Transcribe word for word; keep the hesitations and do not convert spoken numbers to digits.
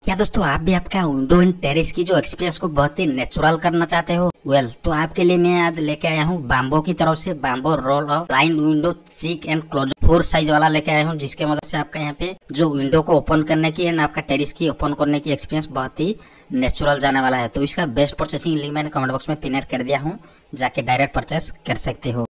क्या दोस्तों आप भी आपका विंडो इन टेरेस की जो एक्सपीरियंस को बहुत ही नेचुरल करना चाहते हो? वेल well, तो आपके लिए मैं आज लेके आया हूँ बाम्बो की तरफ से bamboo roll of line window चीक एंड क्लोज फोर साइज वाला लेके आया हूँ, जिसके मदद से आपका यहाँ पे जो विंडो को ओपन करने की एंड आपका टेरेस की ओपन करने की एक्सपीरियंस बहुत ही नेचुरल जाने वाला है। तो इसका बेस्ट परचेसिंग लिंक मैंने कमेंट बॉक्स में पिन कर दिया हूँ, जाके डायरेक्ट परचेस कर सकते हो।